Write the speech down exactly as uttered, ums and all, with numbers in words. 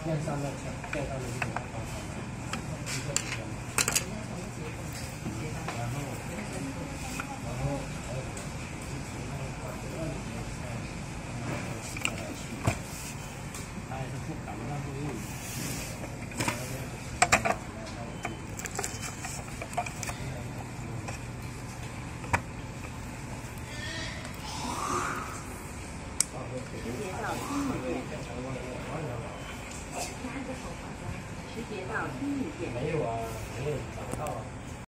线上的线线上的这种方法，一个比较难。然后，然后还有把这个里面再再来去，它也是不赶不上作用。 十节到新义线。没有啊，没有找不到啊。